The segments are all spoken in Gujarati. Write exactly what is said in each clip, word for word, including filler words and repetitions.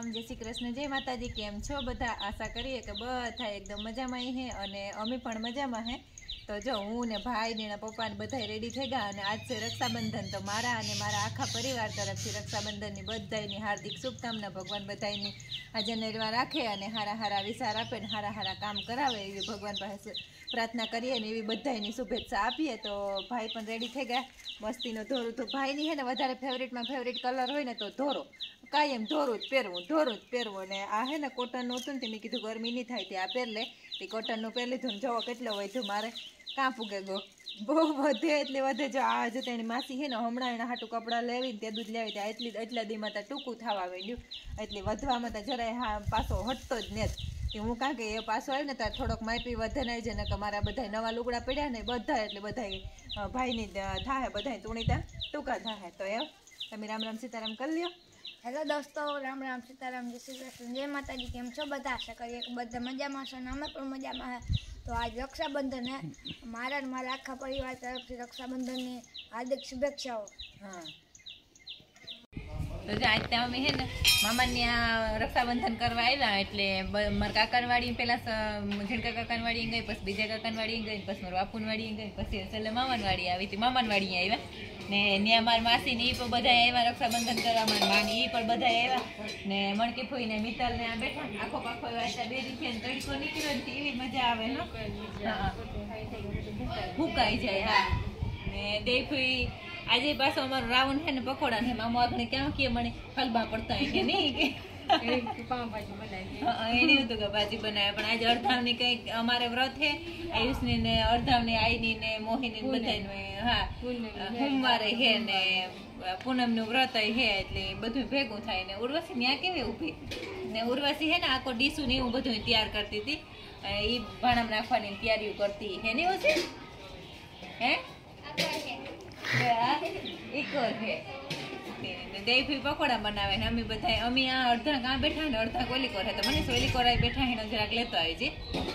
जय श्री कृष्ण, जय माताजी। केम छो बधा? आशा करिए कि बधा एकदम मजामां है अने अमे पण मजामां है। तो जो हूँ ने भाई ने पप्पा ने बधाई रेडी थई गया अने आज छे रक्षाबंधन। तो मारा अने मारा आखा परिवार तरफथी रक्षाबंधननी बधाईनी हार्दिक शुभकामना। भगवान बधाईनी आज निर्वाह राखे अने हारा हारा विचार आपे ने हारा हारा काम करावे एवी भगवान पासे प्रार्थना करिए ने एवी बधाईनी शुभेच्छा आपीए। तो भाई पण रेडी थई गया मस्तीनो धोरू। तो भाईनी है ने वधारे फेवरेटमां फेवरेट कलर होय ने तो धोरो कायम धोरू ज પહેરવું ધોરું જ પહેરવું ને આ હે ને કોટનનું હતું ને તે મેં કીધું ગરમી નહીં થાય તે આ પહેર લે તે કોટનનું પહેર લીધું ને જવો કેટલો વધ્યું મારે કાં પૂગે ગો બહુ વધે એટલે વધે જો આ જો તેની માસી છે ને હમણાં એના હાટું કપડાં લેવીને તે દૂધ લેવી ત્યાં એટલી એટલા દીમાં ત્યાં ટૂંકું થવા માંડ્યું એટલે વધવામાં ત્યાં જરાય હા પાછો હટતો જ ને જ હું કાં કે એ પાછો આવ્યો ને ત્યાં થોડોક માપી વધે નહીં છે ને કે મારા બધા નવા લુગડા પડ્યા ને બધા એટલે બધા ભાઈની થાય બધા તુણીતા ટૂંકા થાય તો એમ તમે રામ રામ સીતારામ કરી લ્યો। हेलो दोस्तों, राम राम सीताराम जय श्री कृष्ण जय माताजी। केम छो बधा? आशा करिए कि बधा मजामां छो ने अमे पण मजामां है। तो आज रक्षाबंधन है, मारा ने मारा आखा परिवार तरफथी रक्षाबंधननी हार्दिक शुभेच्छाओं। हाँ तो आज तो अमे है ने मामानी आ रक्षाबंधन करवा आव्या एटले मारा काकानी पेला झेणका काकानी वाड़ी गई पछी बीजा काकानी वाड़ी गई पछी मारा बापूनी वाड़ी गई पछी छेल्ले मामानी वाड़ी आवी ती मामानी वाड़ी आव्या ने न्या मार मासी ने पण बधाय आव्या रक्षाबंधन करवा मार मानी ई पण बधाय आव्या ने मणकी फूई ने मित्तल ने आ बैठा आखो पाखो वाचा बेरी छे ने तड़को निकळ्यो ने एवी मजा आवे हो। हां हुकाई जाय। हां ने देई फूई આજે પાછો અમારો રાવણ છે ને પકોડા ને મામો આપણે ક્યાં કે મને ફલબા પડતા હોય કે નહીં કે પાવભાજી બનાવી હા એની હતું કે ભાજી બનાવે પણ આજે અડધાવની કંઈક અમારે વ્રત છે આયુષની ને અડધાવની આઈની ને મોહિની ને બધાનું હા સોમવારે છે ને પૂનમનું વ્રત છે એટલે બધું ભેગું થાય ને ઉર્વશી ન્યા કેવી ઊભી ને ઉર્વશી છે ને આખો ડીસું ને એવું બધું તૈયાર કરતી હતી એ ભાણામાં નાખવાની તૈયારીઓ કરતી હે ને એવું છે હે पकोड़ा बनावे अमी बधाई अमी आ अर्धा गां बैठा ने अर्धा कोली कोर है तो मनीष ओली कोराई बैठा है जराक लेतो आई जी।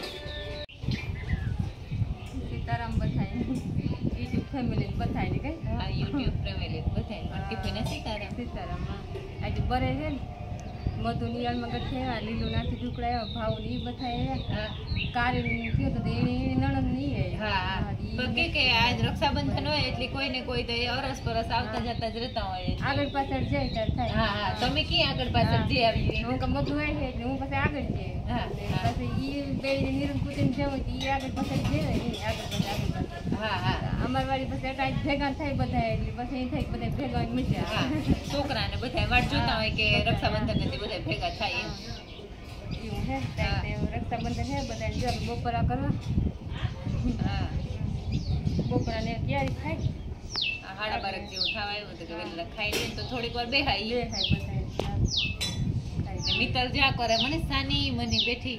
सीताराम बधाई यूट्यूब फैमिली बधाई ने कई हां यूट्यूब फैमिली बधाई मणकी फीने सीताराम सीताराम आज बरे है मधु नियाल मगर थे लीलू नाथी ढुकड़ा भाव नी बधाई कार्य थयो तो देणी नणंद नी है। हां तो के के आज रक्षाबंधन होय એટલે કોઈ ને કોઈ તો અરસ પરસ આવતા જતા જ રહેતા હોય આગળ પાછળ જાય ત્યારે થાય। હા હા તમે કી આગળ પાછળ જે આવી હું કે મધુ હે એટલે હું પછી આગળ જે હા પછી ઈ બે નિરમ કુતિન જેવો ઈ આગળ પાછળ જે ઈ આગળ પાછળ આગળ પાછળ હા હા અમાર વાડી પછી એટા ભેગા થાય બધા એટલે પછી ઈ થાય બધા ભેગા મજા હા છોકરાને બધા વાટ જોતા હોય કે રક્ષાબંધન ને બધા ભેગા થાય એમ એવું હે તે રક્ષાબંધન હે બધા જો બપોરા કરવા હા બપોરા ને તૈયારી થાય હાડા બારક જેવું થવા આવ્યું તો કે વેલા ખાઈ લે તો થોડીક વાર બેહાઈ બે થાય બધા મિત્તલ જ્યાં કરે મને સાની મની બેઠી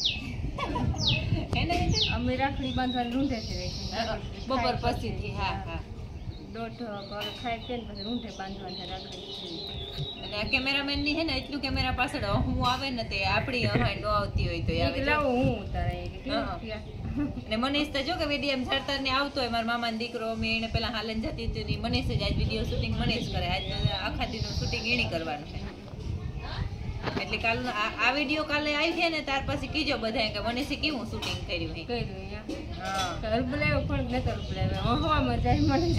એને અમે રાખડી બાંધવાની રૂંઢે છે બપોર પછીથી હા હા દોઢ કર ખાઈ કે પછી રૂંઢે બાંધવાની રાખડી અને આ કેમેરામેન ની હે ને એટલું કેમેરા પાછળ હું આવે ને તે આપડી અમાય નો આવતી હોય તો આવે લાવો હું ઉતારે ને મનીષ તો જો કે વિડીયો ઝડતર ને આવતો હોય મારા મામાનો દીકરો મે એને પેલા હાલન જતી હતી ને મનીષ જ આજ વિડીયો શૂટિંગ મનીષ કરે આજ આખા દીનું શૂટિંગ એની કરવાનું છે એટલે કાલ આ વિડીયો કાલે આવી છે ને ત્યાર પછી કીજો બધાય કે મનીષે કેવું શૂટિંગ કર્યું હે કર્યું હા કર બોલાયો પણ ન કર બોલાયો હવામાં જાય મનીષ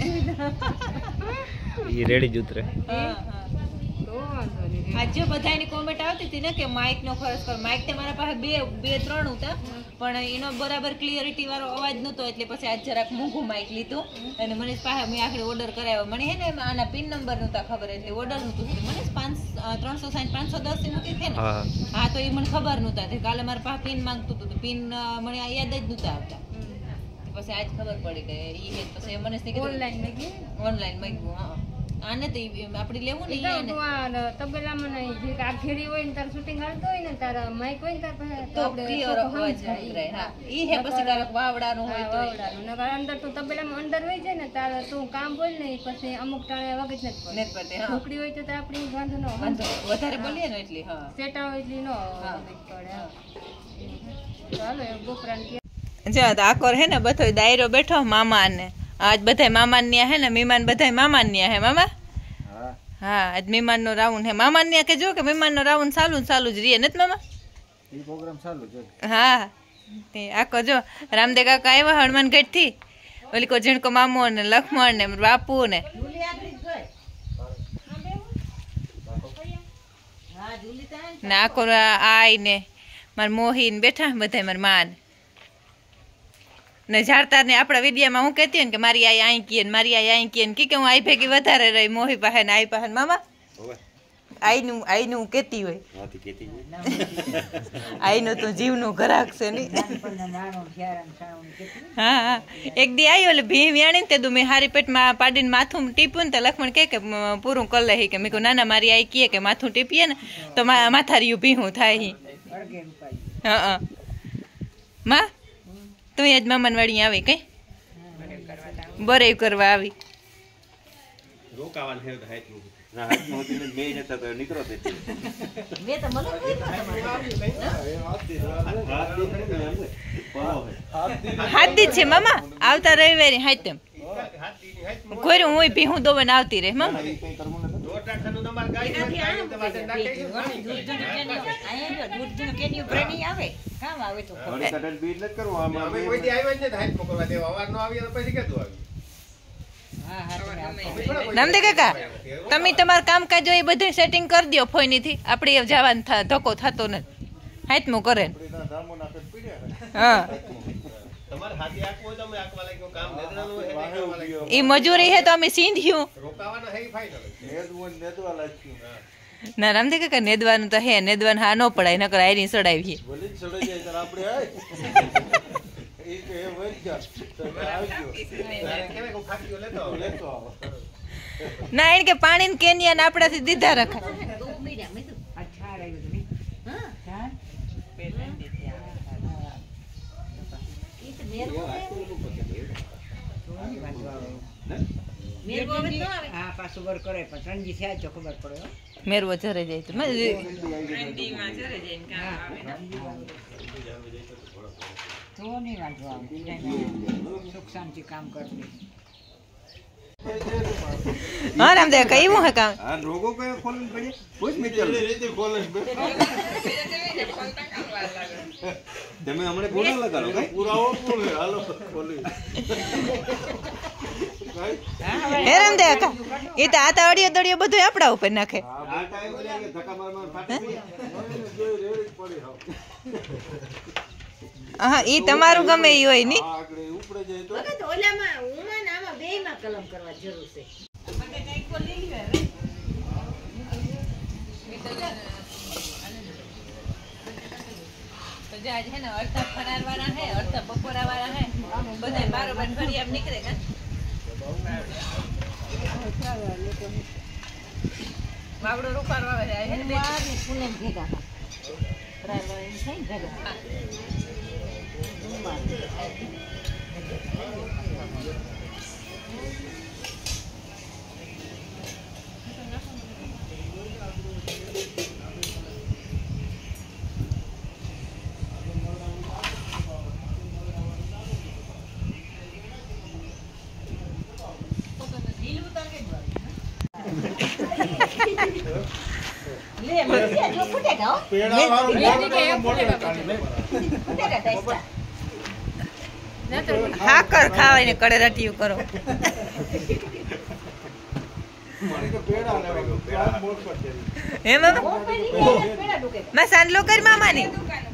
ઈ રેડી જ ઉતરે હા હા आज जो बधाई कॉमेंट आती थी ने कि माइक नो खर्च कर माइक ते मारा पासे बे बे त्रण होता पण एनो बराबर क्लियरिटी वाळो अवाज नतो એટલે પછી આજ જરાક મોંઘું માइक લીધું અને મનીષ પાસે મે આખરે ઓર્ડર કરાવ્યો મને હે ને આના પિન નંબર નતા ખબર એટલે ઓર્ડર નતું મનીષ ત્રણસો સાઠ પાંચસો દસ ની મૂકી છે ને હા તો એ મને ખબર નતા કાલે મારા પાસે પિન માંગતું હતું પિન મને યાદ જ નતા આવતા પછી આજ ખબર પડી કે ઈ હે પછી મનીષ ને કીધું ઓનલાઈન માંગી ઓનલાઈન માંગ્યું હા આને તો આપણે લેવું ને ઈ તો તબેલામાં નહીં જે આ ઘેરી હોય ને તાર શૂટિંગ આવતો હોય ને તાર માઈક હોય ને તાર પાસે તો ક્લિયર અવાજ આવે હા ઈ હે પછી તારક વાવડાનું હોય તો વાવડાનું નકર અંદર તો તબેલામાં અંદર હોય છે ને તાર તું કામ બોલ ને પછી અમુક ટાણે વગત નથી પડે નથી પડે હા ઢોકળી હોય તો તાર આપણી વાંધો ન વાંધો વધારે બોલીએ ને એટલે હા સેટા હોય એટલે ન પડે ચાલો એ બોપરાન કે જો આકોર હે ને બધો દાયરો બેઠો મામા ને आज बधाई मामा न्या है ना मेहमान बधाई मामा न्या है मामा હા આજ મહેમાનનો રાઉન્ડ હે મામાને ત્યાં કહેજો કે મહેમાનનો રાઉન્ડ ચાલુ ને ચાલુ જ રહીએ નથી મામા એ પ્રોગ્રામ ચાલુ છે હા તે આખો જો રામદેવ કાકા આવ્યા હનુમાનગઢથી ઓલી કો ઝીણકો મામો ને લક્ષ્મણ ને બાપુ ને ને આખો આઈ ને મારા મોહી ને બેઠા બધા મારા માન ને ઝાડતાર ને આપણા વિડીયામાં હું કહેતી ને કે મારી આઈ આઈ કીએ ને મારી આઈ આઈ કીએ ને કે હું આઈ ભેગી વધારે રહી મોહી પાસે ને આઈ પાસે મામા આઈનું આઈનું હું કહેતી હોય આઈનું તું જીવનું ઘરાક છે ને હા હા એક દી આવ્યો એટલે ભી વ્યાણી ને તે દુ મેં હારી પેટમાં પાડીને માથું ટીપ્યું ને તો લક્ષ્મણ કહે કે પૂરું કર લે કે મેં કહું ના ના મારી આઈ કીએ કે માથું ટીપીએ ને તો માથારિયું ભીહું થાય હા હા માં તું આજ મામાન વાળી આવી કઈ બરે કરવા આવી રોકાવાનું છે તો હાઈટનું ના હાઈટનું હોતી ને બે નતા તો નીકળો તે મે તો મને હાથ દી છે મામા આવતા રવિવારે હાઈતમ કોઈ હું ભી હું દોવન આવતી રહે મામા નામદે કાકા તમે તમારું કામકાજ હોય એ બધું સેટિંગ કરી દો ફોઈનીથી આપણે જવાનું ધક્કો થતો નથી હાથમું કરે હા એ મજૂરી હે તો અમે સીંધ્યું ના રામદે કાકા નેદવાનું તો હે નેદવાનું હા ન પડાય નકર આયરી સડાવીએ ના એને કે પાણી ને કેનિયા આપણાથી દીધા રખા મેરવો જરે જાય તો હા રામદેવ કઈ એવું હે કામ આ રોગો કયો ખોલન પડે પૂછ મિત્ર રીતે ખોલન તમે હમણે કોણ લગાડો કઈ પુરાવો બોલે હાલો ખોલી હે રામદેવ કા ઈ તો આતા અડિયો દડિયો બધું આપડા ઉપર નાખે આ ટાઈમ લે ધક્કા માર માર ફાટી જોઈ રેડી પડી હાવ હા ઈ તમારું ગમે ઈ હોય ની આગળ ઉપડે જાય તો વખત ઓલામાં ઉમાં ને આમાં બેયમાં કલમ કરવા જરૂર છે મને કઈ કો લઈ લે તો જે આજ હે ને અડધા ફરાર વાળા હે અડધા બપોરા વાળા હે બધા બારોબાર ફરી આમ નીકળે કા બાવડો રૂપારો આવે હે ને બે પુનમ ભેગા પ્રાયવા એમ થઈ ભેગા ले मसिया जो फुटेगा पेड़ा फुटेगा टेस्ट હા કર ખાવાને કડે રટિયું કરો હે મામા મેં સાંડલો કરી મામાની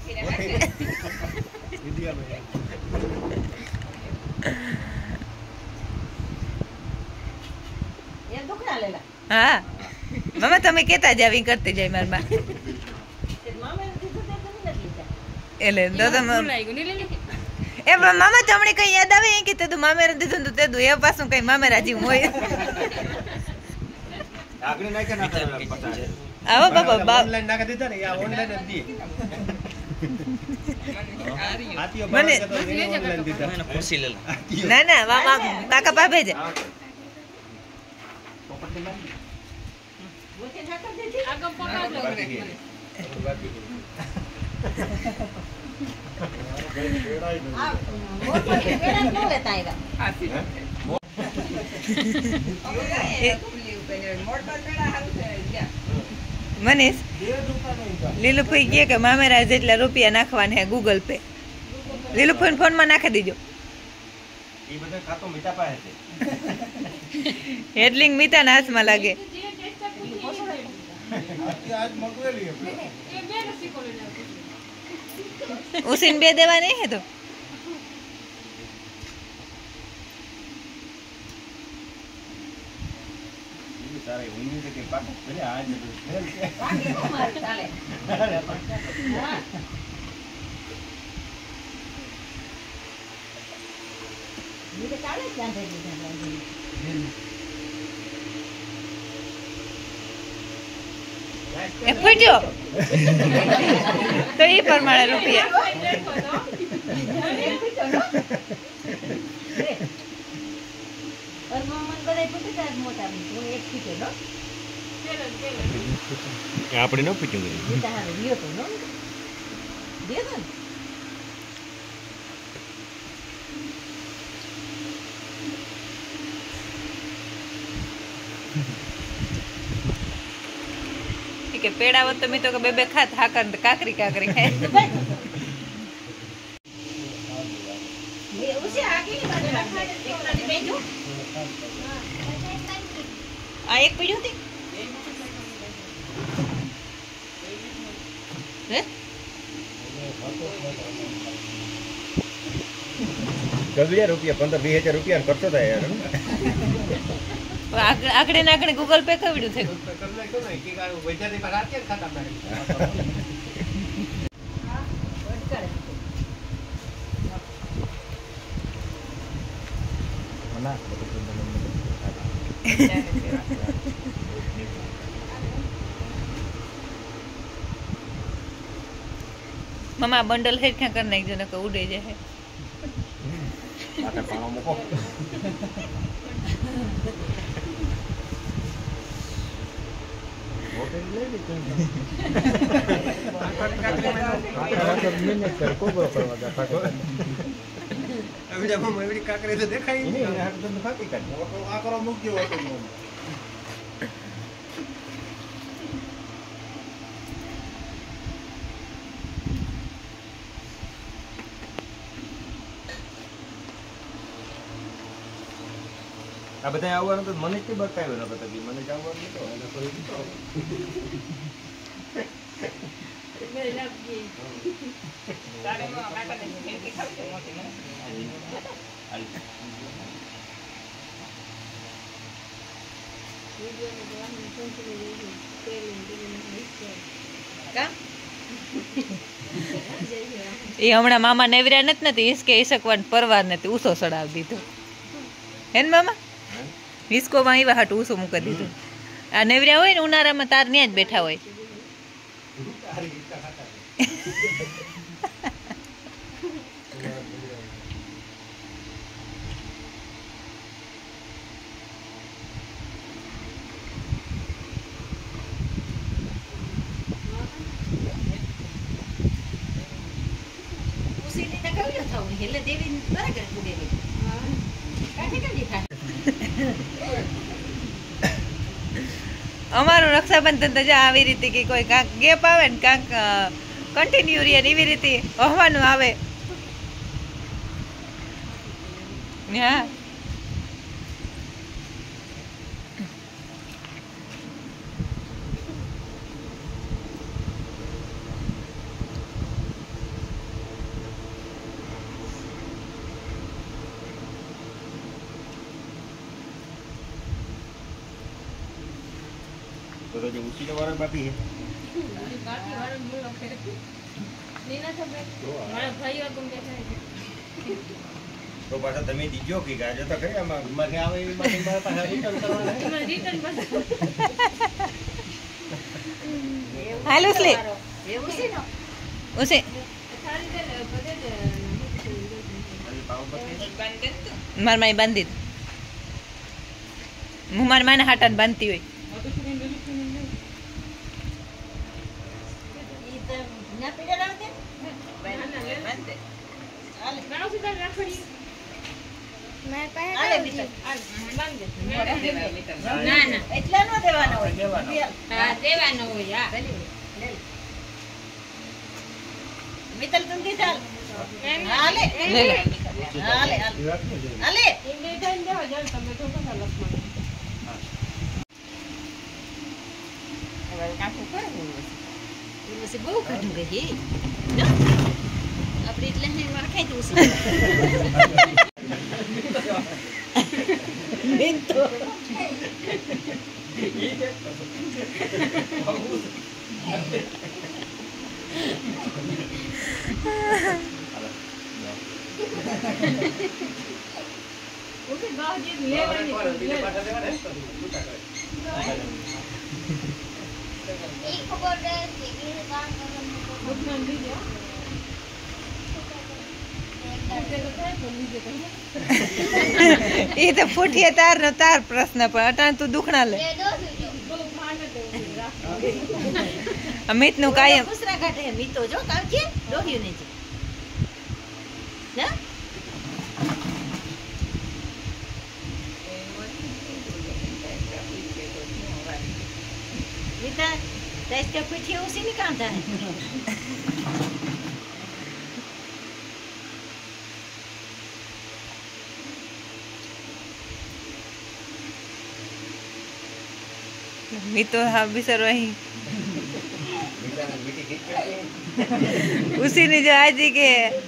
હા મામા તમે કેતા જાવ ઈ કરતી જાય માર માં એટલે તો તમે એ મામા તમને કઈ યાદ આવે કે તે તો મામેરા દીધું તો તે દુ એ પાછું કઈ મામેરા જીવ હોય આગળ નાખે ના કરે આવો બાબા બાપ ઓનલાઈન નાખી દીધા ને આ ઓનલાઈન જ દી આતીઓ મને ઓનલાઈન દીધા મને ખુશી લે ના ના મામા કાકા પા ભેજે મનીષ લીલુભાઈ કહે કે મામેરા જેટલા રૂપિયા નાખવાના હે ગૂગલ પે. લીલુભાઈ ફોનમાં નાખી દીજો. એ બધા ખાતો મીઠા પાસે છે. હેડલિંગ મીઠાના હાથમાં લાગે. ઉસીન બે દેવા નહીં હે તો તારે ઊંઘી છે કે પાક ભલે આજ એ ફૂટ્યો તો એ પ્રમાણે રૂપિયા આપણે ન પૂછ્યું કે પેડાવત તો મી તો કે બે બે ખાત હાકર કાકરી કાકરી ખાય. આ એક પીડ્યું હતી હે ગગડિયા રૂપિયા પંદર વીસ હજાર રૂપિયા ખર્ચો થાય યાર. આગળ ને આગળ ગૂગલ પે કવડ્યું થયું. મમ્મા બંડલ હેરખા કરી નાખજો ને ઉડે જાય. કાકરે તો દેખાય નહીં. આ બધા આવવાનું તો મને જ બતાવ્યું ને બધા મને જ આવવાનું નતો એટલે કોઈ એ હમણાં મામા નેવર્યા નથી નથી હિસકે હિસકવાન પરવાર નથી ઉસો સડાવી દીધો હે ને મામા. હિસકોમાં એવા હાટ ઉસો મૂકી દીધું. આ નેવર્યા હોય ને ઉનાળામાં તાર ત્યાં જ બેઠા હોય. અમારું રક્ષાબંધન તો જો આવી રીતે કે કોઈ કાંક ગેપ આવે ને કાંક કન્ટિન્યુ રહે એવી રીતે હોવાનું આવે. હા તો જે ઉસીનો વાળો બાકી હે તો પાછા તમે દીજો કે ગાજો તો ખરી આમાં મને આવે એવી મને મારા પાસે રિટર્ન કરવાના. હાલો સ્લે ઉસે માર માઈ બાંધી દે. હું મારી માને હાટાને બાંધતી હોય. મેં પાસે હાલે કયું મિત્ર થયું? ના ના એટલા નો દેવાના હોય હા દેવાનો હોય હા મિત્તલ તું દી ચાલ હાલે લે લે. હાલે હાલે એ બે ટાઈમ દેવા જાવ તમે તો બધા લખવાનું હવે કાકુ કરે ઉર્વશી બહુ કાઢું ગઈ હે આપણે એટલે ને વાખાઈ દઉં છું મેં તો ઓકે ગાવ જે લેવાની ઈ ખબર છે કે ઈ કામ કરવાનું દુકાન દીજો એ તો ફૂટીએ તાર નો તાર પ્રશ્ન પણ અટાણ તું દુખણા લે એ દોસ્ત જો અમિત નું કાયમ ખુસરા કાઢે મીતો જો કામ કે ડોહ્યું ને છે ના મીતા તેજ કે પીઠી ઉસી ની કામ થાય મી તો હા બિચારો અહીં ઉસી ની જો આજી કે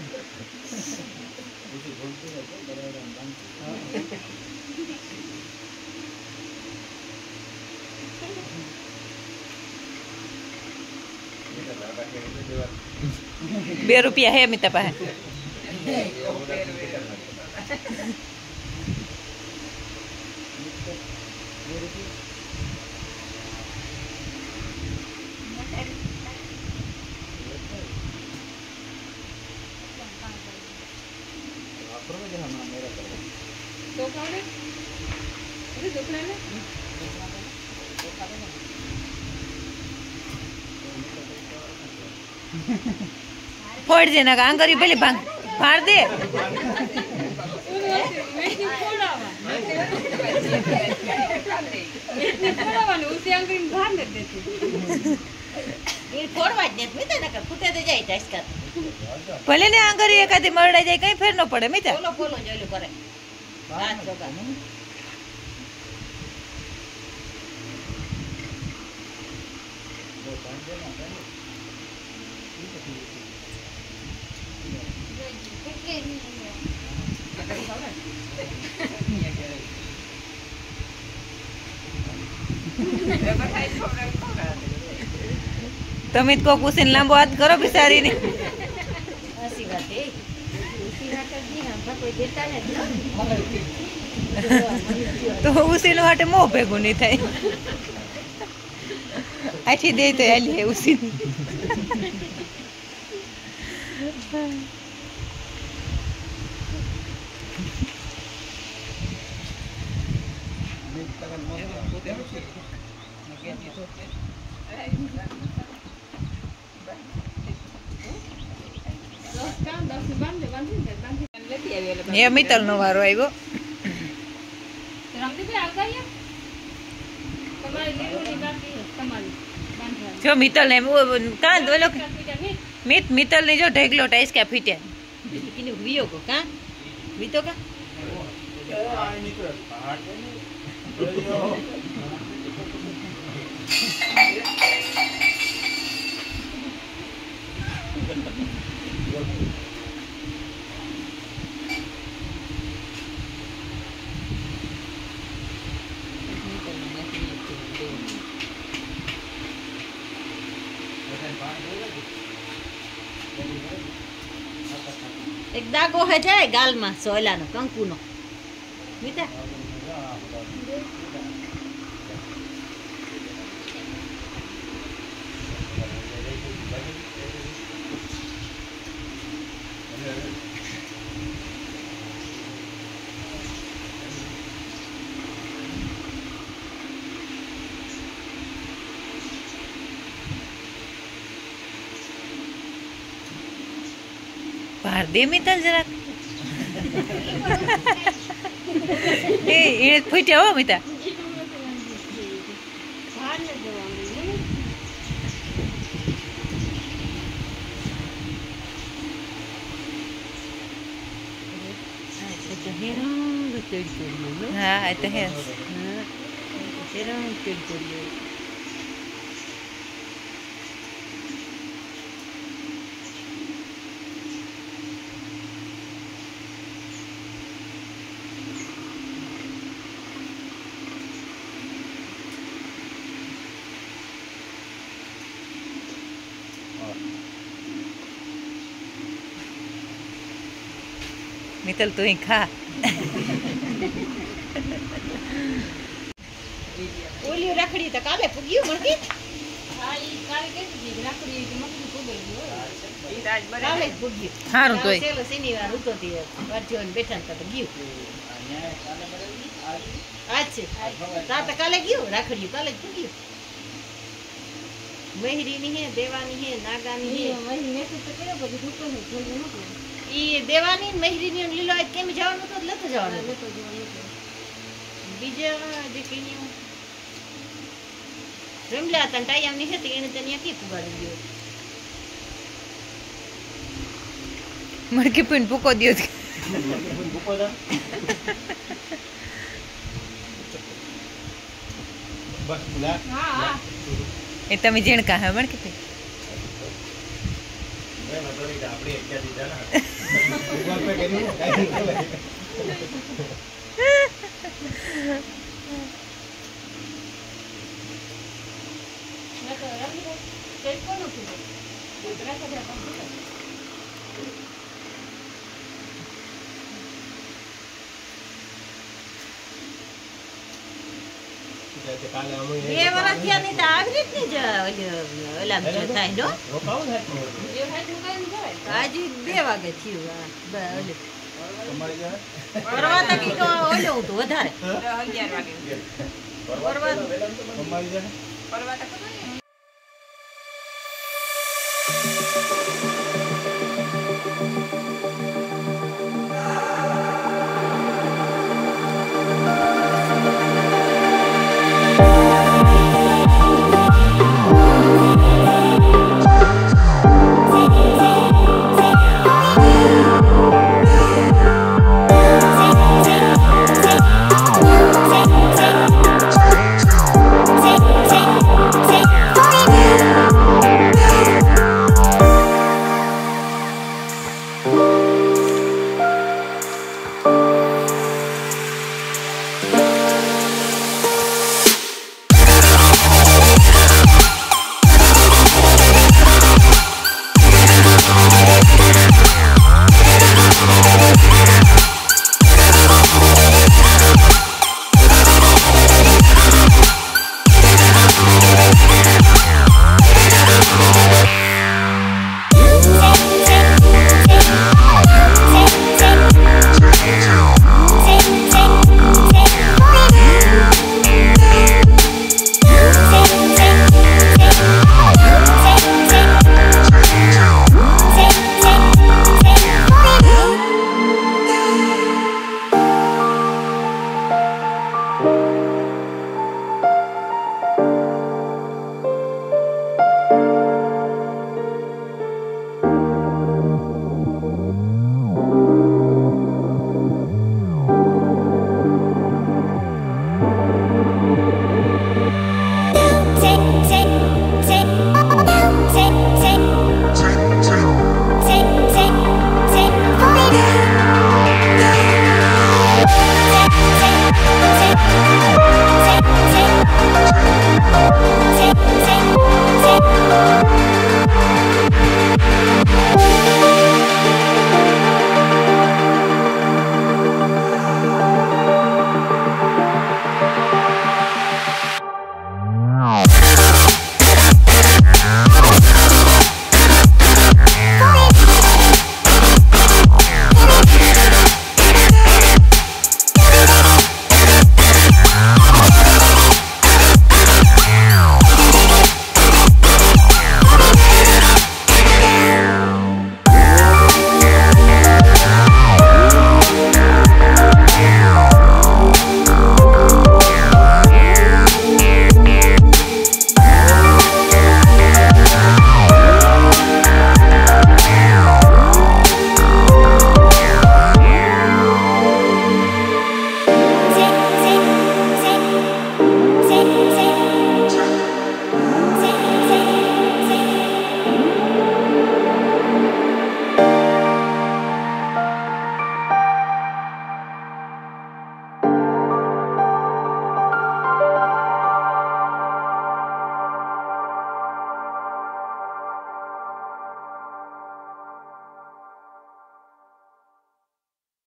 બે રૂપિયા હે મિતા પાસે તો કાલે એ દુકાન ને ફોડ દે ના આંગરી પેલી ભાંગ ફાડ દે મેથી ખોડાવા મેથી ખોડાવાનું ઉસી આંગળી બહાર ન દેતી એ ફોડવા જ ને મીતા નકર ફૂટે તો જાય ટાસ્કા ભલે ને આંગરી એકાદી મરડાઈ જાય કઈ ફેર ન પડે મિતા બોલો બોલો જોલું કરે હાથ જોગા તમે જ કોક ઉસીને લાંબો હાથ કરો બિચારીને હસી વાત એ ઉસી વાત જ નહીં આમ કોઈ દેતા ને તો ઉસીનો હાટે મોં ભેગું નહીં થાય આથી દે તો આલી ઉસી દસ કામ દસ બાંધે બાંધી બાંધી એ મિત્તલ નો વારો આવ્યો રંગી આગળ તમારે લીલું બાકી તમારી બાંધવાની જો મિત્તલ ને કાંદ ઓલો બીજા મીઠ મિત મિત્તલ ની જો ઢેગલો ટાઈસ કે ફીટ્યા એને વિયો કો કા વીતો કા એક દાગો હે છે ગાલમાં સોયલાનો કંકુનો મીતા બહાર દે મિત્તલ જરાક એ એને ફૂટ્યા હો મિતા બહાર ન જવાનું હેરાન ચડ ચડ્યો હા એ તો હે હેરાન ચડ ચડ્યો મિતલ તું અહીં ખા ઓલી રાખડી તો કાલે પૂગ્યું મળતી હા ઈ કાલે કેતી હતી રાખડી કે મકડી પોગઈ ગયો કાલે જ પૂગ્યું સારું તોય છેલ્લો શનિવાર હતો તે વાંચ્યો ને બેઠા ને તો ગયું આજ છે તા તો કાલે ગયું રાખડી કાલે જ પૂગ્યું મહેરીની હે દેવાની હે નાગાની હે વહી મેસેજ તો કર્યો પછી દુકાન ને જોઈ નતો ઈ દેવાની ને મહેરીની ને લીલો આજ કેમ જવાનું તો લેતો જવાનું લેતો જવાનું બીજા જે કઈ રમલા તન ટાઈમ ની હતી એને તને કી પુગાડી ગયો મરકી પીને ભૂકો દ્યો હા હા એ તમે જીણકા હે મરકી પી આપણે એક દીધા મેં તો રમી તે કોનું કીધું ઉતરા કરે પણ બે વર્ષ થયા નહીં તો આવી રીતની જ ઓલી ઓલા જો થાય નો એ ભાઈ દુકાન જાય આજે બે વાગે થયું હા બ ઓલી પરવા તો કઈક ઓલો હતું વધારે અગિયાર વાગે પરવા પરવા તો ખબર ને